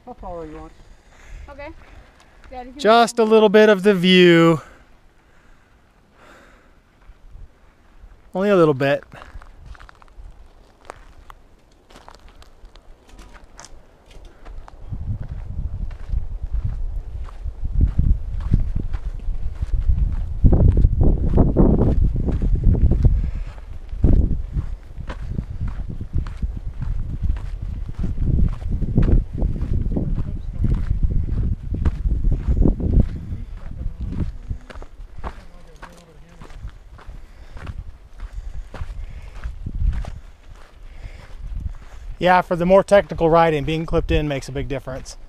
I'll follow you once. Okay. Daddy, Just a little bit of the view. Only a little bit. Yeah, for the more technical riding, being clipped in makes a big difference.